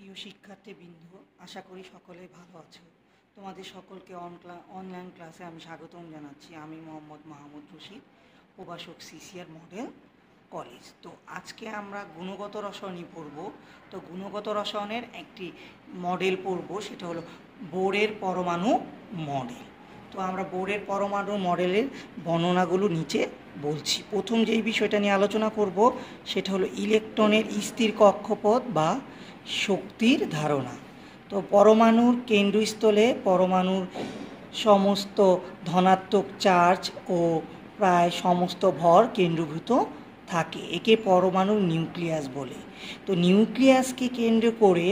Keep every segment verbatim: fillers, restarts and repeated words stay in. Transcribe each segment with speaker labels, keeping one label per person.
Speaker 1: প্রিয় শিক্ষার্থীবৃন্দ, আশা করি সকলে ভালো আছো। তোমাদের সকলকে অনলাইন ক্লাসে আমি স্বাগতম জানাচ্ছি। আমি মোহাম্মদ মাহমুদ রশিদ, প্রভাষক সিসিআর মডেল কলেজ। তো আজকে আমরা গুণগত রসায়নই পড়ব। তো গুণগত রসায়নের একটি মডেল পড়ব, সেটা হলো বোরের পরমাণু মডেল। তো আমরা বোরের পরমাণু মডেলের বর্ণনাগুলো নিচে বলছি। প্রথম যেই বিষয়টা নিয়ে আলোচনা করব সেটা হলো ইলেকট্রনের স্থির কক্ষপথ বা শক্তির ধারণা। তো পরমাণুর কেন্দ্রস্থলে পরমাণুর সমস্ত ধনাত্মক চার্জ ও প্রায় সমস্ত ভর কেন্দ্রীভূত থাকে। একে পরমাণুর নিউক্লিয়াস বলে। তো নিউক্লিয়াসকে কেন্দ্র করে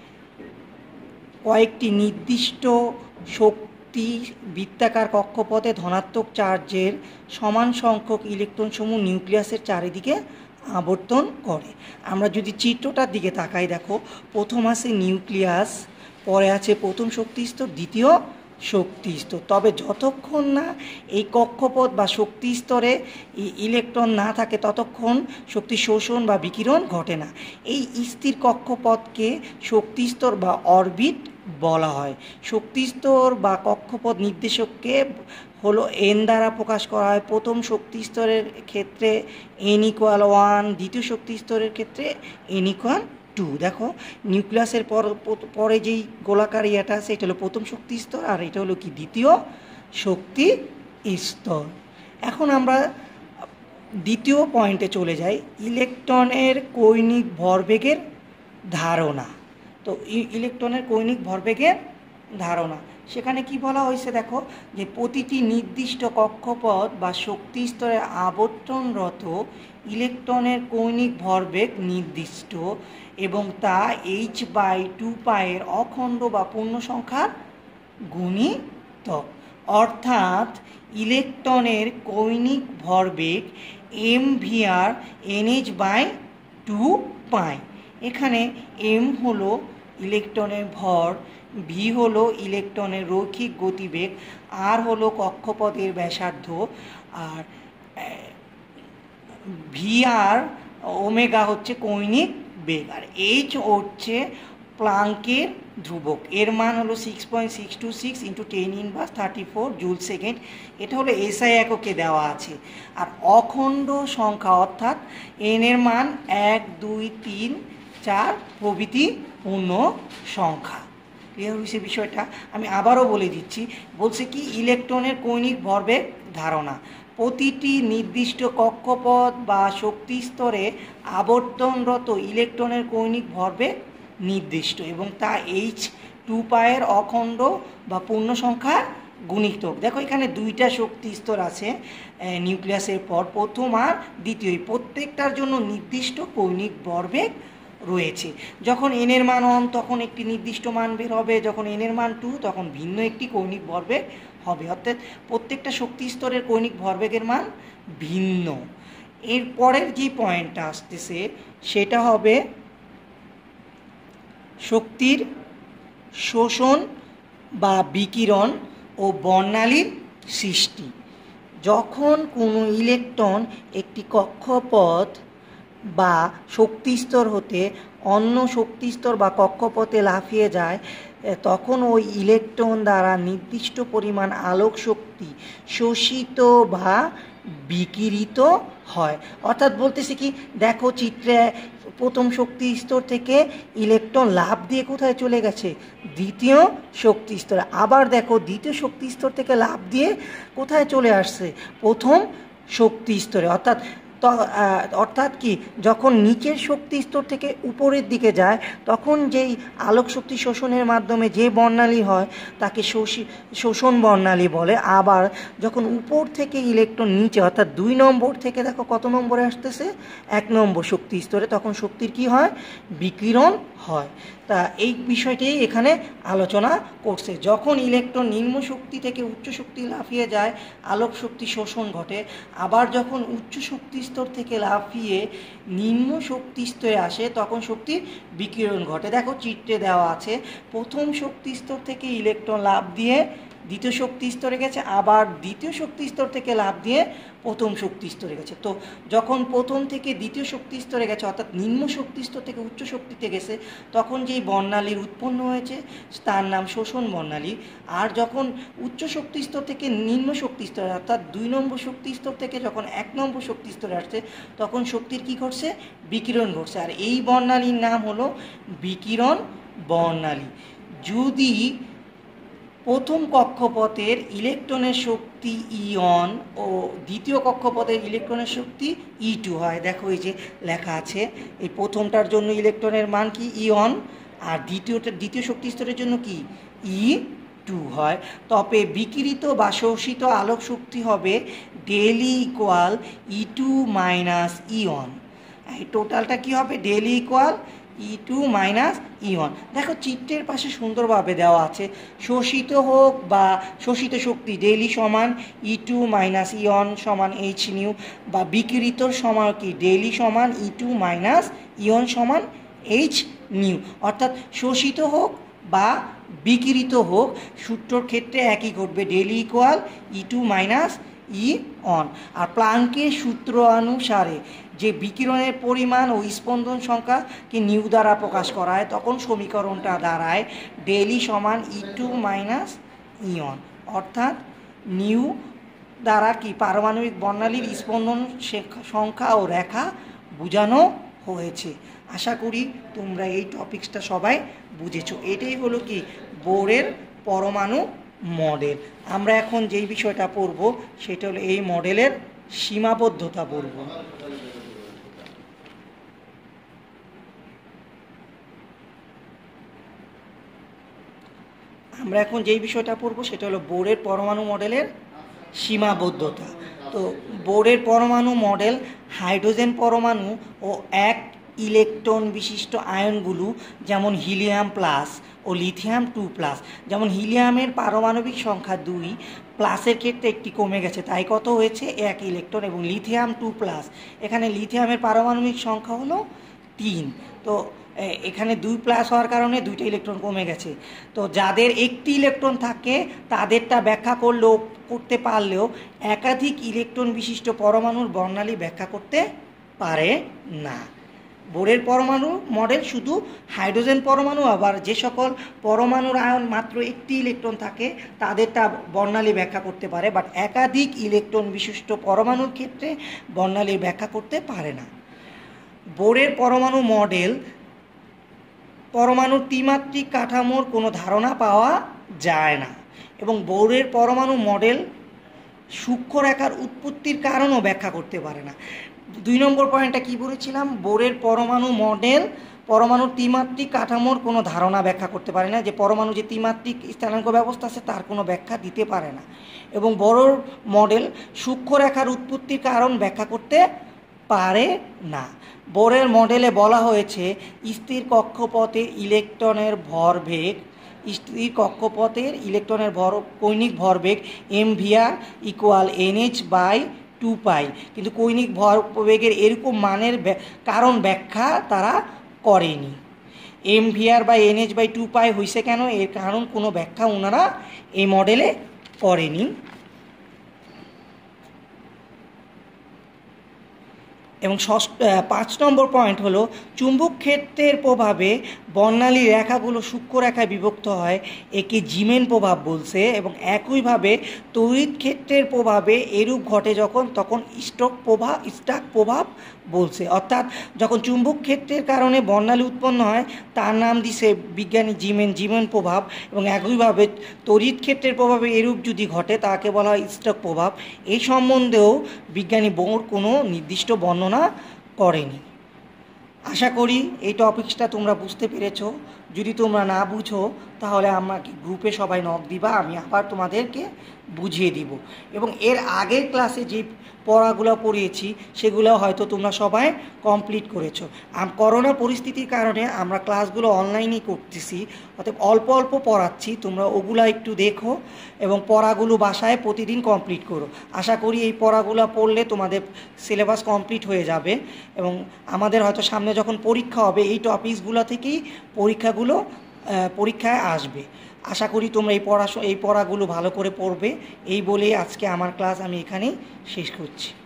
Speaker 1: কয়েকটি নির্দিষ্ট শক্তি বৃত্তাকার কক্ষপথে ধনাত্মক চার্জের সমান সংখ্যক ইলেকট্রনসমূহ নিউক্লিয়াসের চারিদিকে আবর্তন করে। আমরা যদি চিত্রটার দিকে তাকাই, দেখো প্রথম আছে নিউক্লিয়াস, পরে আছে প্রথম শক্তি স্তর, দ্বিতীয় শক্তি স্তর। তবে যতক্ষণ না এই কক্ষপথ বা শক্তি স্তরে ইলেকট্রন না থাকে ততক্ষণ শক্তি শোষণ বা বিকিরণ ঘটে না। এই স্থির কক্ষপথকে শক্তি স্তর বা অরবিট বলা হয়। শক্তি স্তর বা কক্ষপথ নির্দেশককে হলো এন দ্বারা প্রকাশ করা হয়। প্রথম শক্তি স্তরের ক্ষেত্রে এন ইকুয়াল ওয়ান, দ্বিতীয় শক্তি স্তরের ক্ষেত্রে এন ইকুয়াল টু। দেখো নিউক্লিয়াসের পর পরে যেই গোলাকার ইয়েটা আছে এটা হলো প্রথম শক্তি স্তর, আর এটা হলো কি দ্বিতীয় শক্তি স্তর। এখন আমরা দ্বিতীয় পয়েন্টে চলে যাই, ইলেকট্রনের কৌণিক ভরবেগের ধারণা। তো ইলেকট্রনের কৌণিক ভরবেগের ধারণা সেখানে কি বলা হয়েছে, দেখো যে প্রতিটি নির্দিষ্ট কক্ষপথ বা শক্তি স্তরে আবর্তনরত ইলেকট্রনের কৌণিক ভরবেগ নির্দিষ্ট এবং তা এইচ বাই টু পায়ের অখণ্ড বা পূর্ণ সংখ্যার গুণিতক। অর্থাৎ ইলেকট্রনের কৌণিক ভরবেগ M V R N H by two pi. এখানে এম হলো ইলেকট্রনের ভর, ভি হলো ইলেকট্রনের রৈখিক গতিবেগ, আর হলো কক্ষপথের ব্যাসার্ধ, আর ভি আর ওমেগা হচ্ছে কৌণিক বেগ, আর এইচ হচ্ছে প্লাঙ্কের ধ্রুবক। এর মান হলো six point six two six into ten inverse thirty four joule second. এটা হলো এসআই এককে দেওয়া আছে। আর অখণ্ড সংখ্যা অর্থাৎ এন এর মান এক দুই তিন চার প্রভৃতি পূর্ণ সংখ্যা। ক্লিয়ার হয়েছে বিষয়টা? আমি আবারও বলে দিচ্ছি। বলছে কি, ইলেকট্রনের কৌণিক ভরবেগ ধারণা। প্রতিটি নির্দিষ্ট কক্ষপথ বা শক্তি স্তরে আবর্তনরত ইলেকট্রনের কৌণিক ভরবেগ নির্দিষ্ট এবং তা এইচ টু পায়ের অখণ্ড বা পূর্ণ সংখ্যা গুণিতক। দেখো এখানে দুইটা শক্তি স্তর আছে নিউক্লিয়াসের পর, প্রথম আর দ্বিতীয়। প্রত্যেকটার জন্য নির্দিষ্ট কৌণিক ভরবেগ রয়েছে। যখন এন এর মান ওয়ান তখন একটি নির্দিষ্ট মান বের হবে, যখন এন এর মান টু তখন ভিন্ন একটি কৌণিক ভরবেগ হবে। অর্থাৎ প্রত্যেকটা শক্তি স্তরের কৌণিক ভরবেগের মান ভিন্ন। এর পরের যে পয়েন্টটা আসতেছে সেটা হবে শক্তির শোষণ বা বিকিরণ ও বর্ণালীর সৃষ্টি। যখন কোনো ইলেকট্রন একটি কক্ষপথ বা শক্তি স্তর হতে অন্য শক্তি স্তর বা কক্ষপথে লাফিয়ে যায় তখন ওই ইলেকট্রন দ্বারা নির্দিষ্ট পরিমাণ আলোক শক্তি শোষিত বা বিকিরিত হয়। অর্থাৎ বলতেছে কি, দেখো চিত্রে প্রথম শক্তি স্তর থেকে ইলেকট্রন লাফ দিয়ে কোথায় চলে গেছে, দ্বিতীয় শক্তি স্তরে। আবার দেখো দ্বিতীয় শক্তি স্তর থেকে লাফ দিয়ে কোথায় চলে আসছে, প্রথম শক্তি স্তরে। অর্থাৎ অর্থাৎ কি, যখন নিচের শক্তি স্তর থেকে উপরের দিকে যায় তখন যেই আলোক শক্তি শোষণের মাধ্যমে যে বর্ণালী হয় তাকে শোষী শোষণ বর্ণালী বলে। আবার যখন উপর থেকে ইলেকট্রন নিচে অর্থাৎ দুই নম্বর থেকে দেখো কত নম্বরে আসতেছে, এক নম্বর শক্তি স্তরে, তখন শক্তির কি হয়, বিকিরণ হয়। তা এই বিষয়টি এখানে আলোচনা করছে। যখন ইলেকট্রন নিম্ন শক্তি থেকে উচ্চ শক্তি লাফিয়ে যায় আলোক শক্তি শোষণ ঘটে। আবার যখন উচ্চ শক্তি স্তর থেকে লাফিয়ে নিম্ন শক্তি স্তরে আসে তখন শক্তির বিকিরণ ঘটে। দেখো চিত্রে দেওয়া আছে, প্রথম শক্তি স্তর থেকে ইলেকট্রন লাফ দিয়ে দ্বিতীয় শক্তি স্তরে গেছে, আবার দ্বিতীয় শক্তি স্তর থেকে লাফ দিয়ে প্রথম শক্তি স্তরে গেছে। তো যখন প্রথম থেকে দ্বিতীয় শক্তি স্তরে গেছে অর্থাৎ নিম্ন শক্তি স্তর থেকে উচ্চ শক্তিতে গেছে, তখন যেই বর্ণালীর উৎপন্ন হয়েছে তার নাম শোষণ বর্ণালী। আর যখন উচ্চ শক্তি স্তর থেকে নিম্ন শক্তি স্তরে অর্থাৎ দুই নম্বর শক্তি স্তর থেকে যখন এক নম্বর শক্তি স্তরে আসছে, তখন শক্তির কী ঘটছে? বিকিরণ ঘটছে। আর এই বর্ণালীর নাম হলো বিকিরণ বর্ণালী। যদি প্রথম কক্ষপথের ইলেকট্রনের শক্তি ই ওয়ান ও দ্বিতীয় কক্ষপথের ইলেকট্রনের শক্তি ই টু হয়, দেখো এই যে লেখা আছে, এই প্রথমটার জন্য ইলেকট্রনের মান কি ই ওয়ান, আর দ্বিতীয়টা দ্বিতীয় শক্তি স্তরের জন্য কি ই টু হয়, তবে বিকিরিত বা শোষিত আলোক শক্তি হবে delta equal E two minus E one. এই টোটালটা কী হবে? Delta equal E two minus E one. দেখো চিত্রের পাশে সুন্দরভাবে দেওয়া আছে, শোষিত হোক বা শোষিত শক্তি ডেলি সমান E two minus E one সমান এইচ নিউ, বা বিকিরিতর সমান কি ডেলি সমান E two minus E one সমান এইচ নিউ। অর্থাৎ শোষিত হোক বা বিকিরিত হোক সূত্রর ক্ষেত্রে একই ঘটবে, delta equal E two minus E one. আর প্লাঙ্কের সূত্র অনুসারে যে বিকিরণের পরিমাণ ও স্পন্দন সংখ্যাকে নিউ দ্বারা প্রকাশ করা হয়, তখন সমীকরণটা দাঁড়ায় ডেলি সমান E two minus E one. অর্থাৎ নিউ দ্বারা কি পারমাণবিক বর্ণালীর স্পন্দন সংখ্যা ও রেখা বোঝানো হয়েছে। আশা করি তোমরা এই টপিক্সটা সবাই বুঝেছো। এটাই হলো কি বোরের পরমাণু মডেল। আমরা এখন যেই বিষয়টা পড়ব সেটা হলো এই মডেলের সীমাবদ্ধতা বলবো। আমরা এখন যেই বিষয়টা পড়ব সেটা হলো বোরের পরমাণু মডেলের সীমাবদ্ধতা। তো বোরের পরমাণু মডেল হাইড্রোজেন পরমাণু ও এক ইলেকট্রন বিশিষ্ট আয়নগুলো যেমন হিলিয়াম প্লাস ও লিথিয়াম টু প্লাস, যেমন হিলিয়ামের পারমাণবিক সংখ্যা দুই, প্লাসের ক্ষেত্রে একটি কমে গেছে, তাই কত হয়েছে এক ইলেকট্রন, এবং লিথিয়াম টু প্লাস এখানে লিথিয়ামের পারমাণবিক সংখ্যা হলো তিন। তো এখানে দুই প্লাস হওয়ার কারণে দুইটা ইলেকট্রন কমে গেছে। তো যাদের একটি ইলেকট্রন থাকে তাদেরটা ব্যাখ্যা করলেও করতে পারলেও একাধিক ইলেকট্রন বিশিষ্ট পরমাণুর বর্ণালী ব্যাখ্যা করতে পারে না। বোরের পরমাণু মডেল শুধু হাইড্রোজেন পরমাণু, আবার যে সকল পরমাণুর আয়ন মাত্র একটি ইলেকট্রন থাকে তাদেরটা বর্ণালী ব্যাখ্যা করতে পারে, বাট একাধিক ইলেকট্রন বিশিষ্ট পরমাণুর ক্ষেত্রে বর্ণালী ব্যাখ্যা করতে পারে না। বোরের পরমাণু মডেল পরমাণুর ত্রিমাত্রিক কাঠামোর কোনো ধারণা পাওয়া যায় না, এবং বোরের পরমাণু মডেল সূক্ষ্মরেখার উৎপত্তির কারণও ব্যাখ্যা করতে পারে না। দুই নম্বর পয়েন্টটা কি বলেছিলাম? বোরের পরমাণু মডেল পরমাণুর ত্রিমাত্রিক কাঠামোর কোনো ধারণা ব্যাখ্যা করতে পারে না, যে পরমাণু যে ত্রিমাত্রিক স্থানাঙ্ক ব্যবস্থা আছে তার কোনো ব্যাখ্যা দিতে পারে না। এবং বোরের মডেল সূক্ষ্মরেখার উৎপত্তির কারণ ব্যাখ্যা করতে পারে না। বোরের মডেলে বলা হয়েছে স্থির কক্ষপথে ইলেকট্রনের ভরবেগ স্থির কক্ষপথের ইলেকট্রনের ভর কৌণিক ভরবেগ M V R equal N H by two pi, কিন্তু কৌণিক ভরবেগের এরকম মানের কারণ ব্যাখ্যা তারা করেনি। M V R by N H by two pi হয়েছে কেন, এর কারণ কোনো ব্যাখ্যা ওনারা এই মডেলে করেনি। এবং ষষ্ঠ পাঁচ নম্বর পয়েন্ট হলো চুম্বক ক্ষেত্রের প্রভাবে বর্ণালী রেখাগুলো সূক্ষ্মরেখায় বিভক্ত হয়, একে জিমেন প্রভাব বলছে। এবং একইভাবে তড়িৎ ক্ষেত্রের প্রভাবে এরূপ ঘটে যখন, তখন স্টক প্রভাব স্টাক প্রভাব বলছে। অর্থাৎ যখন চুম্বক ক্ষেত্রের কারণে বর্ণালী উৎপন্ন হয় তার নাম দিছে বিজ্ঞানী জিমেন জিমেন প্রভাব, এবং একইভাবে তড়িৎ ক্ষেত্রের প্রভাবে এরূপ যদি ঘটে তাকে বলা হয় স্টক প্রভাব। এই সম্বন্ধেও বিজ্ঞানী বোর কোনো নির্দিষ্ট বর্ণনা করেনি। আশা করি এই টপিকসটা তোমরা বুঝতে পেরেছো। যদি তোমরা না বুঝো তাহলে আমাকে গ্রুপে সবাই নক দিবা, আমি আবার তোমাদেরকে বুঝিয়ে দিব। এবং এর আগের ক্লাসে যে পড়াগুলো পড়িয়েছি সেগুলো হয়তো তোমরা সবাই কমপ্লিট করেছো। করোনা পরিস্থিতির কারণে আমরা ক্লাসগুলো অনলাইনেই করতেছি, অর্থাৎ অল্প অল্প পড়াচ্ছি, তোমরা ওগুলো একটু দেখো এবং পড়াগুলো বাসায় প্রতিদিন কমপ্লিট করো। আশা করি এই পড়াগুলো পড়লে তোমাদের সিলেবাস কমপ্লিট হয়ে যাবে, এবং আমাদের হয়তো সামনে যখন পরীক্ষা হবে এই টপিকসগুলো থেকেই পরীক্ষাগুলো পরীক্ষায় আসবে। আশা করি তোমরা এই পড়া এই পড়াগুলো ভালো করে পড়বে। এই বলে আজকে আমার ক্লাস আমি এখানেই শেষ করছি।